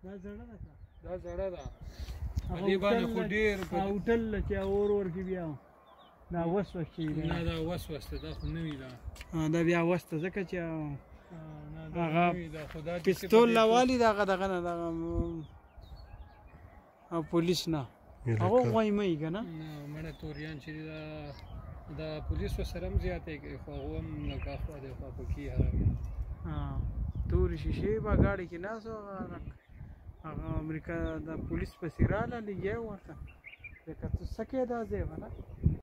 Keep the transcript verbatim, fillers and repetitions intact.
دا زړه ده دا زړه ده په دې باندې خو ډېر هوټل چې اور ورکې بیا دا وس وس چې نه دا وس وس ده دا خو نوي ده دا بیا وس ته ځکه چې هغه پستول راوالي دغه دغه نه دغه او پولیس نه هغه غوای مې کنه نه مړه توریان چې دا د پولیسو سره هم زیاتې کوي خو هغه هم لکه خوا دی خوا پکې ها تورې شیشې به ګاډي کې ناست وو هغه امریکا د پولیس پسې راله لګیا ورته لکه څه کې دا ځای نه